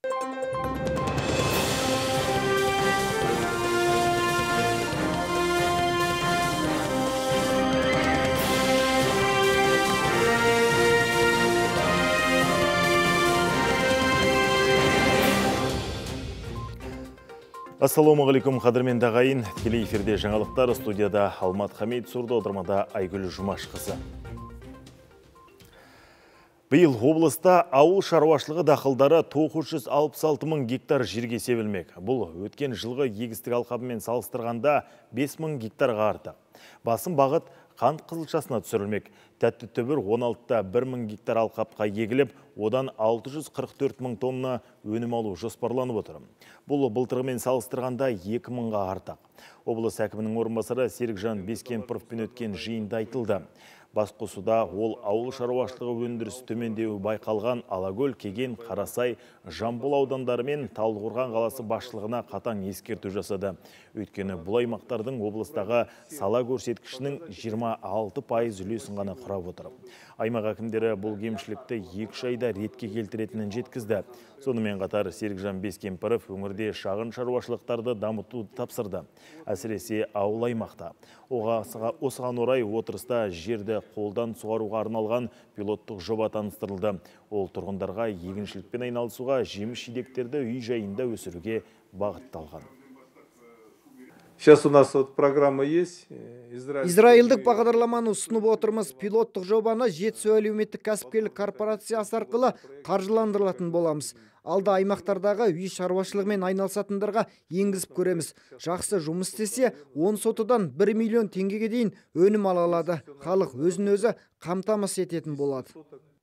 Ассалаумағалейкум, қадірменді ағайын. Тікелей эфирде жаңалықтар, студияда Алмат Хамид, сурда отырмада Айгүл Жұмашқызы. Биыл облыста ауыл шаруашылығы дақылдары 966 мың гектар жерге себілмек. Бұл өткен жылғы егістік алқабымен салыстырғанда 5 мың гектарға артық. Басым бағыт қант қызылшасына түсірілмек. Тәтті түбір 16-та 1 мың гектар алқапқа егіліп, одан 644 мың тонна өнім алу жоспарланып отыр. Бұл былтырғымен салыстырғанда 2 мыңға артық. Облыс әкімінің орынбасары Серікжан Бескемпіровпен өткен жиында айтылды. Басқосуда ол ауыл шаруашылығы өндірісі төмендеуі байқалған Алакөл, Кеген, Қарасай, Жамбыл аудандары мен Талдықорған қаласы басшылығына қатаң ескерту жасады. Өйткені бұл аймақтардың облыстағы сала көрсеткішінің 26% үлесін ғана құрап отыр. Аймақ әкімдері бұл кемшілікті 2 айда ретке келтіретінін жеткізді. Сонымен қатар Серікжан Бескемпіров өңірде шағын шаруашылықтарды дамытуды тапсырды. Әсіресе ауыл аймақта. Осыған орай отырыста жерді қолдан суаруға арналған пилоттық жоба таныстырылды. Ол тұрғындарға егіншілікпен айналысуға, жеміс-жидектерді үй жайында өсіруге бағытталған. Сейчас у нас вот программа есть. Израильдік бағдарламаны ұсынып отырмыз. Пилоттық жобаны Жетісу әлеуметтік кәсіпкерлік корпорациясы арқылы қаржыландырылатын боламыз. Алда аймақтардағы үй шаруашылығымен айналысатындарға енгізіп көреміз. Жақсы жұмыс істесе, 10 сотыдан 1 миллион теңгеге дейін өнім ала алады. Халық өзін-өзі қамтамасыз ететін болады.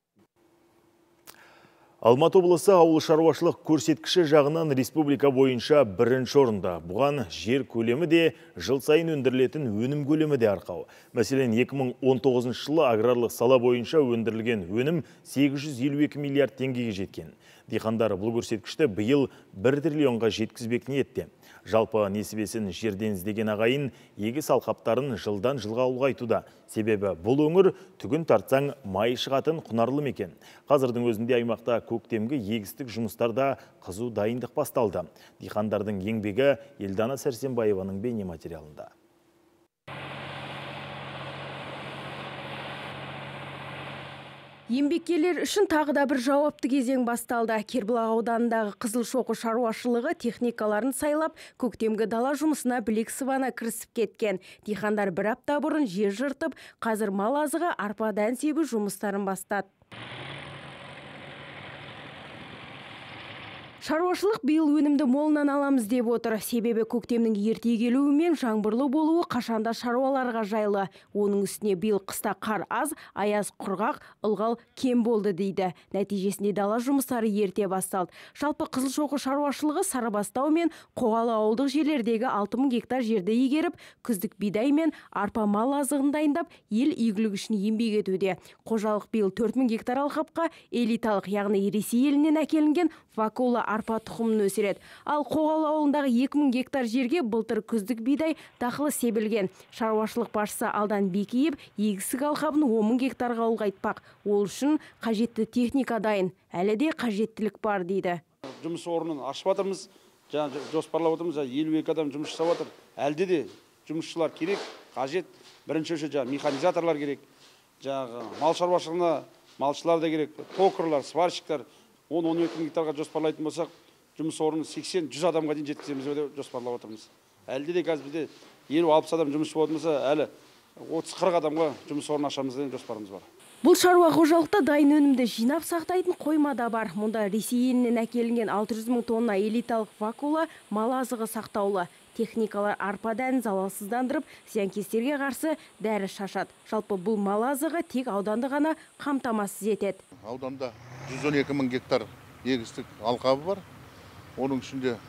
Алматы облысы ауыл шаруашылық көрсеткіші жағынан республика бойынша бірінші орында. Бұған жер көлемі де, жыл сайын өндірілетін өнім көлемі де арқау. Мәселен, 2019 жылы аграрлық сала бойынша өндірілген өнім 852 миллиард теңгеге жеткен. Диқандар бұл көрсеткішті биыл 1 триллионға жеткізбек ниетте. Жалпы несібесін жерден іздеген ағайын егіс алқаптарын жылдан жылға ұлғайтуда. Себебі бұл өңір түгін тартсаң май шығатын құнарлы мекен. Қазірдің өзінде аймақта көктемгі егістік жұмыстарда қызу дайындық басталды. Диқандардың еңбегі Елдана Сәрсенбаеваның бейнематериалында. Еңбеккерлер үшін тағы да бір жауапты кезең басталды. Кербұлақ ауданындағы Қызылшоқы шаруашылығы техникаларын сайлап, көктемгі дала жұмысына білек сыбана кірісіп кеткен. Диқандар бір апта бұрын жер жыртып, қазір мал азығы, арпа дән себу жұмыстарын бастады. Шаруашылық биыл өнімді молынан аламыз деп отыр. Себебі көктемнің ерте келуімен жаңбырлы болуы қашанда шаруаларға жайлы. Оның үстіне биыл қыста қар аз, аяз құрғақ, ылғал кем болды дейді. Нәтижесінде дала жұмыстары ерте басталды. Жалпы Қызылшоқы шаруашылығы Сарыбастау мен Қоғалы ауылдық жерлердегі 6000 гектар жерді егеріп, күздік бидай мен арпа мал азығын дайындап, ел игілігі үшін еңбек етуде. Қожалық биыл 4000 гектар алқапқа элиталық, яғни Ресей елінен әкелінген вакула арпа тұқымын өсіреді. Ал Қоғалы ауылындағы 2000 гектар жерге былтыр күздік бидай дақылы себілген. Шаруашылық басшысы алдан бекейіп, егістік алқабын 10 гектарға ұлғайтпақ. Ол үшін қажетті техника дайын. Әлі де қажеттілік бар дейді. Жұмыс орнын ашып жатырмыз, жоспарлап отырмыз, 52 адам жұмыс жасап жатыр. Әлде де жұмысшылар керек, қажет. Бірінші механизаторлар керек. Мал шаруашылығына малшылар да керек, токарлар, сварщиктар. 10-12 гектарға жоспарлайтын болсақ, жұмыс орнын 80-100 адамға дейін жеткіземіз деп жоспарлап отырмыз. Әлде де қазір бізде 50-60 адам жұмыс болмаса, әлі 30-40 адамға жұмыс орнын ашамыз деген жоспарымыз бар. Бұл шаруа қожалықта дайын өнімді жинап сақтайтын қойма да бар. Мұнда Ресей елінен әкелінген 600 мың тонна элиталық вакула мал азығы сақтаулы. Техникалар арпа дәнін залалсыздандырып, зиянкестерге қарсы дәрі шашады. Жалпы бұл мал азығы тек ауданды ғана қамтамасыз етеді. Ауданда 112 мың гектар егістік алқабы бар. Оның ішінде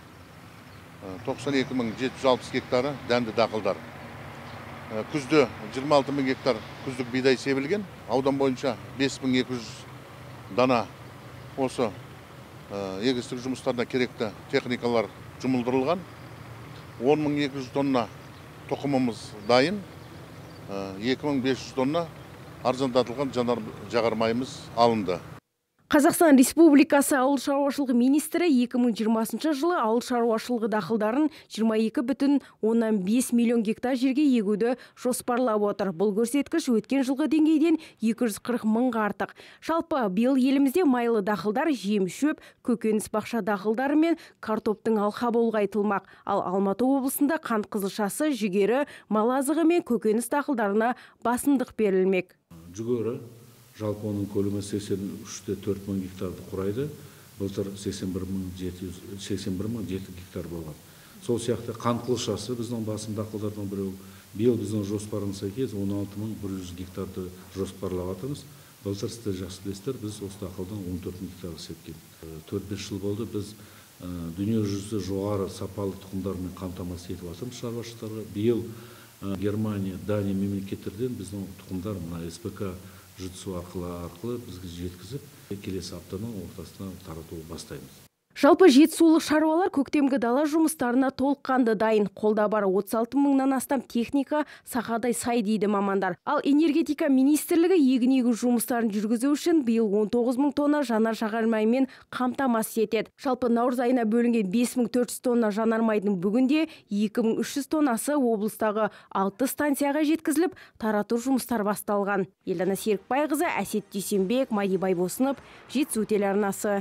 92 мың 760 гектары дәнді дақылдар. Күзде 26 мың гектар күздік бидай себілген. Аудан бойынша 5200 дана осы егістік жұмыстарына керекті техникалар жұмылдырылған. 10200 тонна тұқымымыз дайын. 2500 тонна арзандатылған жанар жағармайымыз алынды. Қазақстан Республикасы ауыл шаруашылығы министрі 2020 жылы ауыл шаруашылығы дақылдарын 22,5 миллион гектар жерге егуді жоспарлап отыр. Бұл көрсеткіш өткен жылғы деңгейден 240 мыңға артық. Жалпы биыл елімізде майлы дақылдар, жем-шөп, көкөніс бақша дақылдары мен картоптың алқабы ұлғайтылмақ. Ал Алматы облысында қант қызылшасы, жүгері, мал азығы мен көкөніс дақылдарына басымдық берілмек. Жүгері жалпы оның көлемі 83,4 мың гектарды құрайды. Былтыр 81,7 гектар болған. Сол сияқты қант қызылшасы біздің басым дақылдардан біреу. Биыл біздің жоспарымыз сәйкес 16,100 гектарды жоспарлап жатырмыз. Былтыр сіздер жақсы білесіздер, біз осы дақылдан 14 мың гектар сепкен. 4-5 жыл болды біз дүние жүзі жоғары сапалы тұқымдармен қамтамасыз етіп жатырмыз шаруашылықтарға. Биыл Германия, Дания мемлекеттерден біздің тұқымдар мына СПК жұтсу арқылы бізге жеткізіп, келесі аптаның ортасына таратуы бастаймыз. Жалпы жетісулық шаруалар көктемгі дала жұмыстарына толыққанды дайын. Қолда бар 36 мыңнан астам техника сақадай сай дейді мамандар. Ал энергетика министрлігі егін егу жұмыстарын жүргізу үшін биыл 19 мың тонна жанар-жағармаймен қамтамасыз етеді. Жалпы наурыз айына бөлінген 5400 тонна жанармайдың бүгінде 2300 тоннасы облыстағы 6 станцияға жеткізіліп, тарату жұмыстар басталған. Елена Серікбайқызы, Әсет Дүйсенбек, Мади Байбосынов, Жетісу телеарнасы.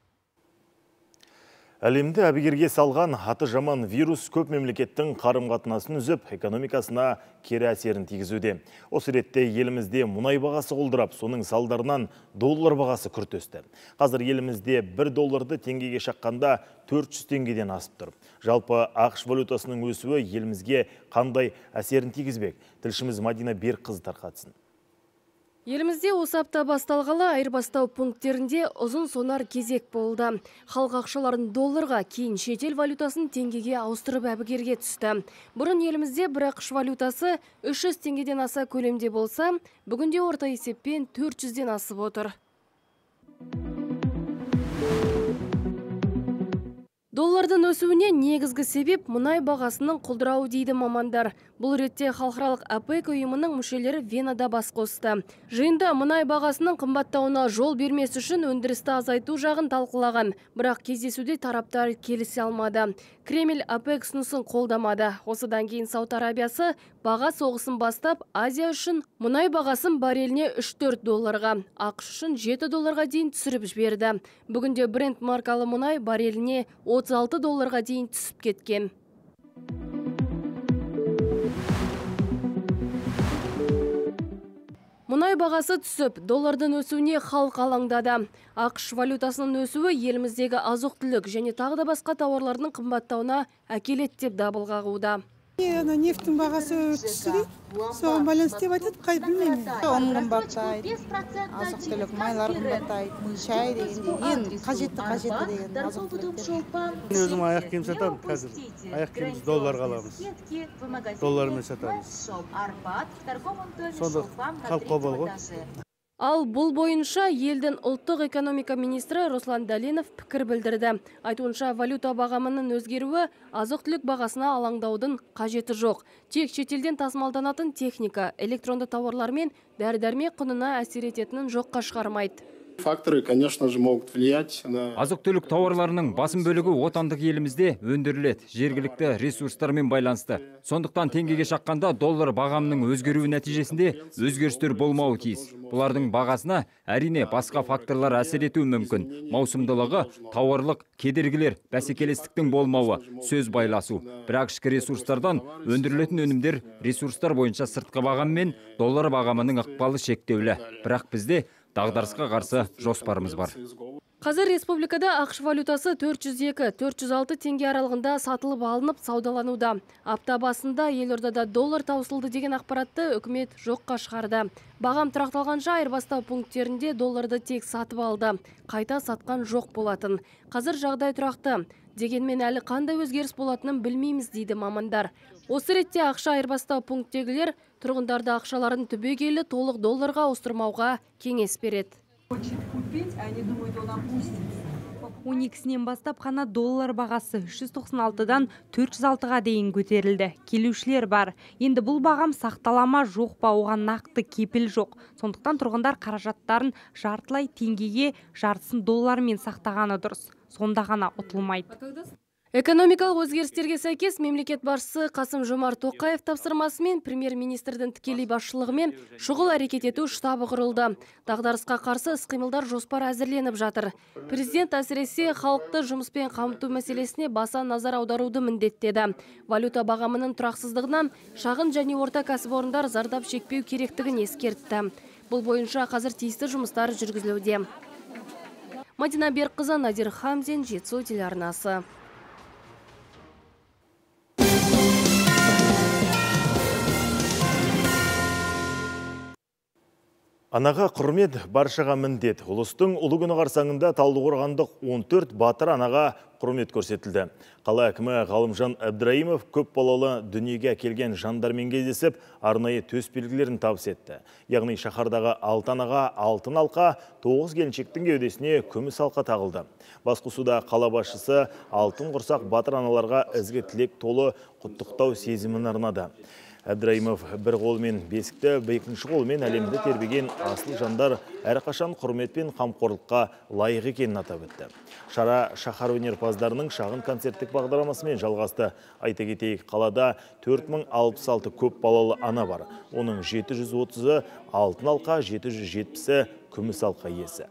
Әлемді әбігерге салған аты жаман вирус көп мемлекеттің қарым-қатынасын үзіп, экономикасына кері әсерін тигізуде. Осы ретте елімізде мұнай бағасы құлдырап, соның салдарынан доллар бағасы күрт өсті. Қазір елімізде 1 долларды теңгеге шаққанда 400 теңгеден асып тұр. Жалпы ақш валютасының өсуі елімізге қандай әсерін тигізбек? Тілшіміз Мадина Берқызы тарқатсын. Елімізде осы апта басталғалы айырбастау пункттерінде ұзын сонар кезек болды. Халық ақшаларын долларға, кейін шетел валютасын теңгеге ауыстырып әбігерге түсті. Бұрын елімізде бір ақш валютасы 300 теңгеден аса көлемде болса, бүгінде орта есеппен 400-ден асып отыр. Доллардың өсуіне негізгі себеп мұнай бағасының құлдырауы дейді мамандар. Бұл ретте халықаралық ОПЕК ұйымының мүшелері Венада бас қосты. Жиында мұнай бағасының қымбаттауына жол бермес үшін өндірісті азайту жағын талқылаған, бірақ кездесуде тараптар келісе алмады. Кремль ОПЕК ұсынысын қолдамады. Осыдан кейін Сауд Арабиясы баға соғысын бастап, Азия үшін мұнай бағасын барреліне 3-4 долларға, ақш үшін 7 долларға дейін түсіріп жіберді. Бүгінде Brent маркалы мұнай барреліне 36 долларға дейін түсіп кеткен. Мұнай бағасы түсіп, доллардың өсуіне халық алаңдады. ақш валютасының өсуі еліміздегі азық-түлік және тағы да басқа тауарлардың қымбаттауына әкеледі деп дабыл қағуда. Нефтің бағасы түсті дейді. Соған байланысты деп айтады, қай білмеймін. Ұн қымбаттайды, азық-түлік майлар қымбаттайды, шай дегенде ең қажетті деген азық-түліктер. Өзім аяқ киім сатамын қазір. Аяқ киіміміз долларға аламыз. Доллармен сатамыз. Сонда халық қобал ғой. Ал бұл бойынша елдің ұлттық экономика министрі Руслан Дәленов пікір білдірді. Айтуынша валюта бағамының өзгеруі азық-түлік бағасына алаңдаудың қажеті жоқ. Тек шетелден тасымалданатын техника, электронды тауарлар мен дәрі-дәрмек құнына әсер ететінін жоққа шығармайды. Факторы, конечно же, могут влиять на... Азық-түлік тауарларының басым бөлігі отандық елімізде өндіріледі, жергілікті ресурстармен байланысты. Сондықтан теңгеге шаққанда доллар бағамының өзгеруі нәтижесінде өзгерістер болмауы тиіс. Бұлардың бағасына әрине басқа факторлар әсер етуі мүмкін. Маусымдылығы, тауарлық кедергілер, бәсекелестіктің болмауы, сөз байласу. Бірақ ішкі ресурстардан өндірілетін өнімдер ресурстар бойынша сыртқы бағам мен доллар бағамының ықпалы шектеулі. Бірақ бізде дағдарысқа қарсы жоспарымыз бар. Қазір республикада ақш валютасы 402-406 теңге аралығында сатылып алынып саудалануда. Апта басында елордада доллар таусылды деген ақпаратты үкімет жоққа шығарды. Бағам тұрақталғанша айырбастау пункттерінде долларды тек сатып алды. Қайта сатқан жоқ болатын. Қазір жағдай тұрақты. Дегенмен әлі қандай өзгеріс болатынын білмейміз дейді мамандар. Осы ретте ақша айырбастау пункттегілер тұрғындарды ақшаларын түбегейлі толық долларға ауыстырмауға кеңес береді. 12-сінен бастап қана доллар бағасы 396-дан 406-ға дейін көтерілді. Келушілер бар. Енді бұл бағам сақталама жоқ па, оған нақты кепіл жоқ. Сондықтан тұрғындар қаражаттарын жартылай теңгеге, жартысын доллармен сақтағаны дұрыс. Сонда ғана ұтылмайды. Экономикалық өзгерістерге сәйкес мемлекет басшысы Қасым-Жомарт Тоқаев тапсырмасымен премьер-министрдің тікелей басшылығымен шұғыл әрекет ету штабы құрылды. Дағдарысқа қарсы іс-қимылдар жоспар әзірленіп жатыр. Президент әсіресе халықты жұмыспен қамту мәселесіне баса назар аударуды міндеттеді. Валюта бағамының тұрақсыздығынан шағын және орта кәсіпорындар зардап шекпеу керектігін ескертті. Бұл бойынша қазір тиісті жұмыстар жүргізілуде. Мадина Берқызы, Надир Хамзин, Жетісу телеарнасы. Анаға құрмет, баршаға міндет. Ұлыстың ұлы күні қарсаңында Талдықорғандық 14 батыр анаға құрмет көрсетілді. Қала әкімі Ғалымжан Әбдірайымов көп балалы дүниеге келген жандармен кездесіп, арнайы төс белгілерін табыс етті. Яғни шаһардағы 6 анаға алтын алқа, 9 келіншектің кеудесіне күміс алқа тағылды. Басқосуда қала басшысы алтын құрсақ батыр аналарға ізгі тілек толы құттықтау сезімін арнады. Әбдірайымов бір қолмен бесікті, екінші қолмен әлемді тербеген асыл жандар әрқашан құрмет пен қамқорлыққа лайық екенін атап өтті. Шара шаһар өнерпаздарының шағын концерттік бағдарламасымен жалғасты. Айта кетейік, қалада 4066 көп балалы ана бар. Оның 730-ы алтын алқа, 770-і күміс алқа иесі.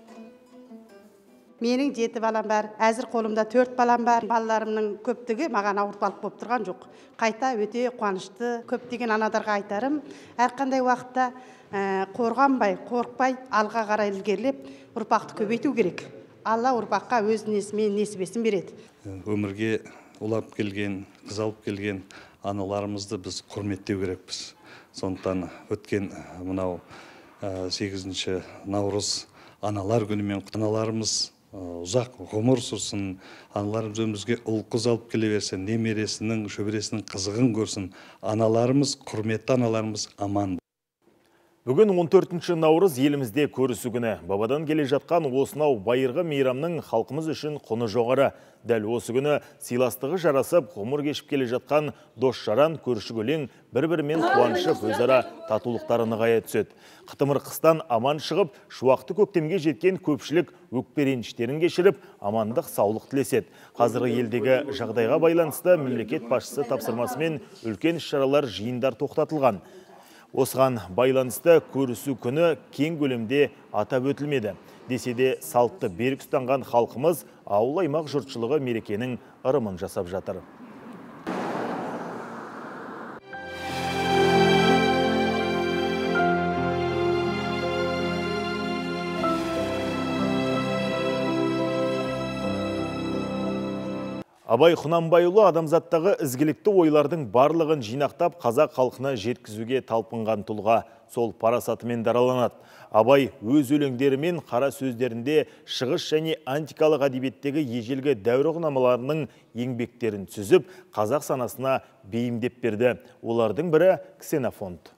Менің 7 балам бар, әзір қолымда 4 балам бар. Балаларымның көптігі маған ауыртпалық болып тұрған жоқ. Қайта өте қуанышты. Көптеген анадарға айтарым, әрқандай уақытта қорғанбай, қорықпай, алға қарай ілгерілеп, ұрпақты көбейту керек. Алла ұрпаққа өз несімен несібесін береді. Өмірге улап келген, қыз алып келген аналарымызды біз құрметтеу керекпіз. Сондықтан өткен мынау 8 наурыз аналар күнімен аналарымыз ұзақ ғұмыр сүрсін, аналарымыз өмізге ұл қыз алып келе берсін, немересінің, шөбересінің қызығын көрсін. Аналарымыз, құрметті аналарымыз аман. Бүгін 14 наурыз елімізде көрісу күні. Бабадан келе жатқан осынау байырғы мейрамның халқымыз үшін құны жоғары. Дәл осы күні сыйластығы жарасып, ғұмыр кешіп келе жатқан дос-жаран, көрші-көлең бір-бірімен қуанышып, өзара татулықтары нығая түседі. Қытымыр қыстан аман шығып, шуақты көктемге жеткен көпшілік өкпе-реніштерін кешіріп, амандық, саулық тілеседі. Қазіргі елдегі жағдайға байланысты мемлекет басшысы тапсырмасымен үлкен іс-шаралар, жиындар тоқтатылған. Осыған байланысты көрісу күні кең көлемде атап өтілмеді. Десе де салтты берік ұстанған халқымыз ауыл аймақ жұртшылығы мерекенің ырымын жасап жатыр. Абай Құнанбайұлы адамзаттағы ізгілікті ойлардың барлығын жинақтап қазақ халқына жеткізуге талпынған тұлға, сол парасатымен дараланады. Абай өз өлеңдері мен қара сөздерінде шығыс және антикалық әдебиеттегі ежелгі дәуір ұғынамаларының еңбектерін сүзіп, қазақ санасына бейімдеп берді. Олардың бірі Ксенофонт.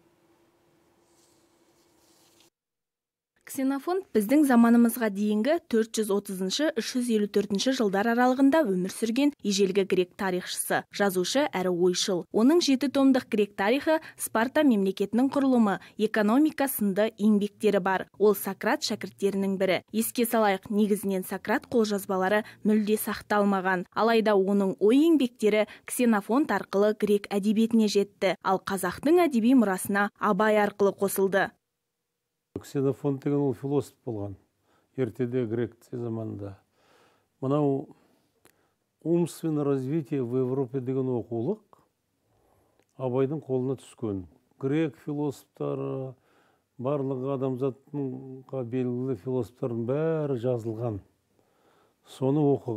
Ксенофонт біздің заманымызға дейінгі 430-354 жылдар аралығында өмір сүрген ежелгі грек тарихшысы, жазушы әрі ойшыл. Оның 7 томдық грек тарихы, Спарта мемлекетінің құрылымы, экономика сынды еңбектері бар. Ол Сократ шәкірттерінің бірі. Еске салайық, негізінен Сократ қолжазбалары мүлде сақталмаған. Алайда оның ой еңбектері Ксенофонт арқылы грек әдебиетіне жетті, ал қазақтың әдеби мұрасына Абай арқылы қосылды. Ксенофонт деген ол философ болған, ертеде грек заманында. Мынау умственное развитие в Европе деген оқулық Абайдың қолына түскен. Грек философтары, барлығы адамзатқа белгілі философтардың бәрі жазылған. Соны оқыған.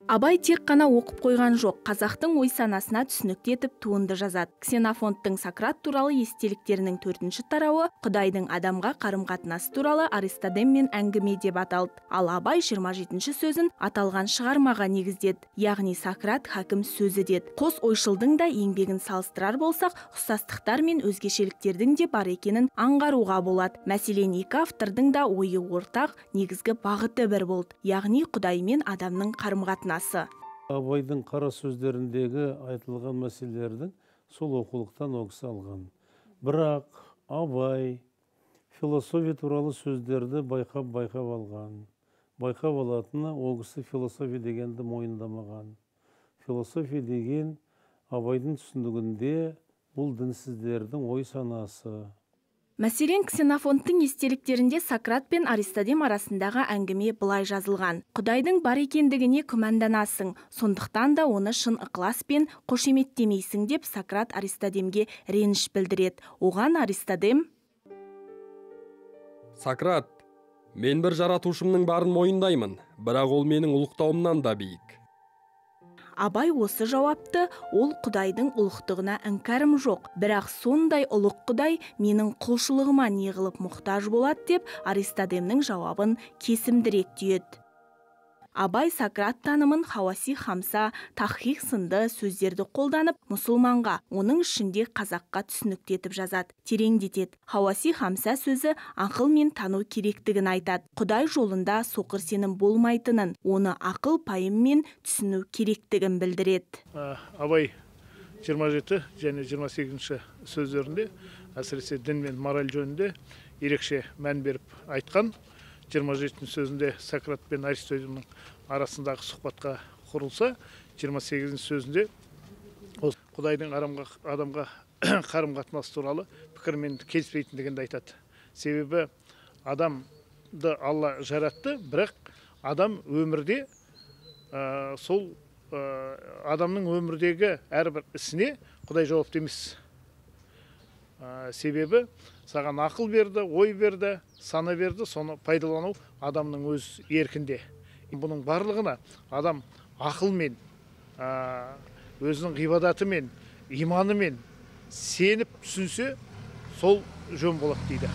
Абай тек қана оқып қойған жоқ, қазақтың ой санасына түсінікті етіп туынды жазады. Ксенофонттың Сократ туралы естеліктерінің 4-ші тарауы Құдайдың адамға қарым-қатынасы туралы Аристодеммен әңгіме деп аталды. Ал Абай 27-ші сөзін аталған шығармаға негіздеді, яғни Сократ хакім сөзі деді. Қос ойшылдың да еңбегін салыстырар болсақ, ұқсастықтар мен өзгешеліктердің де бар екенін аңғаруға болады. Мәселен, екі автордың да ойы ортақ, негізгі бағыты бір болды, яғни Құдай мен адамның қарым-қатынасы. Абайдың қара сөздеріндегі айтылған мәселелердің сол оқулықтан оқыса алған. Бірақ Абай философия туралы сөздерді байқап алған. Байқап алатыны ол кісі философия дегенді мойындамаған. Философия деген Абайдың түсінігінде бұл дінсіздердің ой санасы. Мәселен, Ксенофонттың естеліктерінде Сократ пен Аристодем арасындағы әңгіме былай жазылған. Құдайдың бар екендігіне күмәнданасың, сондықтан да оны шын ықыласпен қошеметтемейсің деп Сократ Аристодемге реніш білдіреді. Оған Аристодем: Сократ, мен бір жаратушымның барын мойындаймын, бірақ ол менің ұлықтауымнан да биік. Абай осы жауапты, ол Құдайдың ұлықтығына іңкәрім жоқ, бірақ сондай ұлық Құдай менің құлшылығыма неғылып мұқтаж болады деп Аристодемнің жауабын кесімдірек түйеді. Абай Сократ танымын хауаси хамса, тахқиқ сынды сөздерді қолданып, мұсылманға, оның ішінде қазаққа түсініктетіп жазады, тереңдетеді. Хауаси хамса сөзі ақыл мен тану керектігін айтады. Құдай жолында соқыр сенім болмайтынын, оны ақыл пайыммен түсіну керектігін білдіреді. Абай 27 және 28 сөздерінде, әсіресе дін мен мораль жөнінде ерекше мән беріп айтқан. 27 сөзінде Сократ пен Аристодемнің арасындағы сұхбатқа құрылса, 28 сөзінде Құдайдың адамға қарым-қатынасы туралы пікірмен келіспейтіндігін айтады. Себебі адамды Алла жаратты, бірақ адам өмірде сол адамның өмірдегі әрбір ісіне Құдай жауапты емес. Себебі саған ақыл берді, ой берді, сана берді, соны пайдалану адамның өз еркінде. Бұның барлығына адам ақылмен, өзінің ғибадатымен, иманымен сеніп түсінсе, сол жөн болады дейді.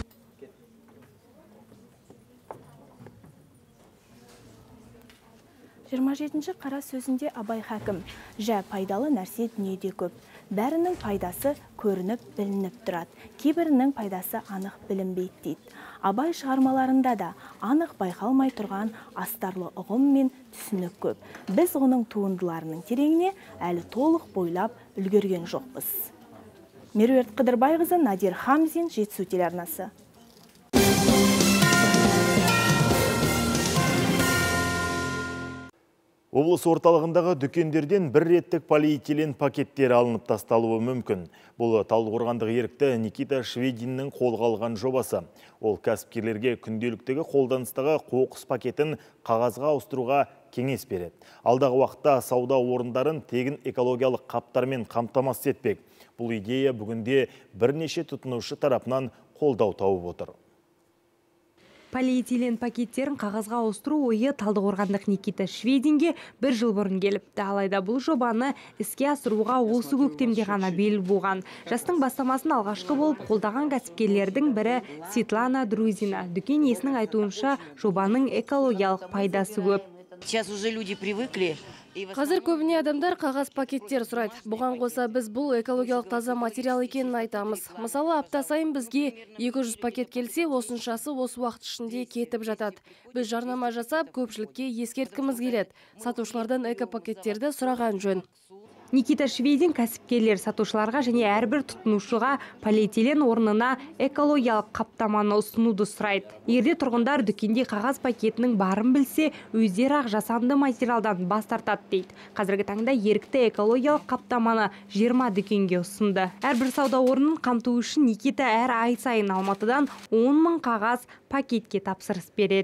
Жиырма жетінші қара сөзінде Абай хакім: жә, пайдалы нәрсе дүниеде көп. Бәрінің пайдасы көрініп, білініп тұрады. Кейбірінің пайдасы анық білінбейді дейді. Абай шығармаларында да анық байқалмай тұрған астарлы ұғым мен түсінік көп. Біз оның туындыларының тереңіне әлі толық бойлап үлгерген жоқпыз. Меруерт Қыдырбайқызы, Надир Хамзин, Жетісу телеарнасы. Облыс орталығындағы дүкендерден бір реттік полиэтилен пакеттері алынып тасталуы мүмкін. Бұл Талдықорғандық ерікті Никита Швединнің қолға алған жобасы. Ол кәсіпкерлерге күнделіктегі қолданыстағы қоқыс пакетін қағазға ауыстыруға кеңес береді. Алдағы уақытта сауда орындарын тегін экологиялық қаптармен қамтамасыз етпек. Бұл идея бүгінде бірнеше тұтынушы тарапынан қолдау тауып отыр. Полиэтилен пакеттерін қағазға ауыстыру ойы Талдықорғандық Никита Швединге 1 жыл бұрын келіпті. Алайда бұл жобаны іске асыруға осы көктемде ғана бел буған. Жастың бастамасын алғашқы болып қолдаған кәсіпкерлердің бірі Светлана Друзина. Дүкен иесінің айтуынша жобаның экологиялық пайдасы көп. Сейчас уже люди привыкли. Қазір көбіне адамдар қағаз пакеттер сұрайды. Бұған қоса біз бұл экологиялық таза материал екенін айтамыз. Мысалы, апта сайын бізге 200 пакет келсе, осыншасы осы уақыт ішінде кетіп жатады. Біз жарнама жасап, көпшілікке ескерткіміз келеді. Сатушылардан экопакеттерді сұраған жөн. Никита Шведин кәсіпкерлер сатушыларға және әрбір тұтынушыға полиэтилен орнына экологиялық қаптаманы ұсынуды сұрайды. Егерде тұрғындар дүкенде қағаз пакетінің барын білсе, өздері ақ жасанды материалдан бас тартады дейді. Қазіргі таңда ерікті экологиялық қаптаманы 20 дүкенге ұсынды. Әрбір сауда орнын қамту үшін Никита әр ай сайын Алматыдан 10 000 қағаз пакетке тапсырыс береді.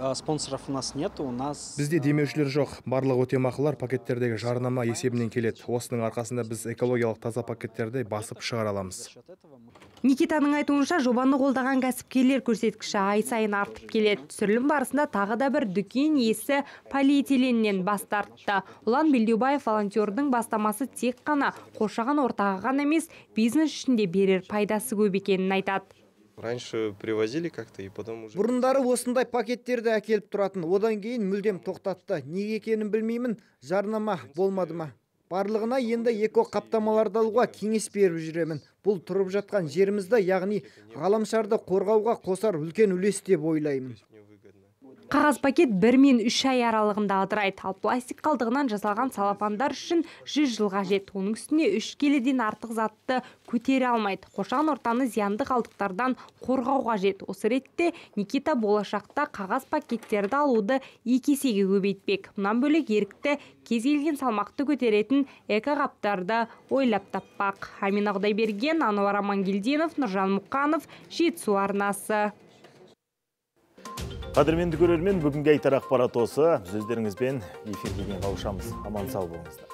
спонсоров у нас нет, у нас... Бізде демеушілер жоқ. Барлық өтемақылар пакеттердегі жарнама есебінен келеді. Осының арқасында біз экологиялық таза пакеттерді басып шығара аламыз. Никитаның айтуынша жобаны қолдаған кәсіпкерлер көрсеткіші ай сайын артып келеді. Түсірілім барысында тағы да бір дүкен иесі полиэтиленнен бас тартты. Ұлан Белдеубаев волонтердің бастамасы тек қана қоршаған ортаға ғана емес, бизнес ішінде берер пайдасы көп екенін айтады. Раньше привозили как-то и потом уже... Бұрындары осындай пакеттерді әкеліп тұратын, одан кейін мүлдем тоқтатты. Неге екенін білмеймін, жарнама болмады ма? Барлығына енді эко қаптамаларды алуға кеңес беріп жүремін. Бұл тұрып жатқан жерімізді, яғни ғаламшарды қорғауға қосар үлкен үлес деп ойлаймын. Қағаз пакет 1 мен 3 ай аралығында ыдырайды. Ал пластик қалдығынан жасалған салафандар үшін 100 жылға жет. Оның үстіне 3 келіден артық затты көтере алмайды. Қоршаған ортаны зиянды қалдықтардан қорғауға жет. Осы ретте Никита болашақта қағаз пакеттерді алуды 2 есеге көбейтпек. Мұнан бөлек ерікті кез келген салмақты көтеретін эко-қаптарды ойлап таппақ. Амина Құдайберген, Ануар Амангелдинов, Нұржан Мұқанов, Жетісу арнасы. Қадірменді көрермен, бүгінгі айтар ақпарат осы. Сөздеріңізбен эфирге қауышамыз. Аман сау болыңыздар.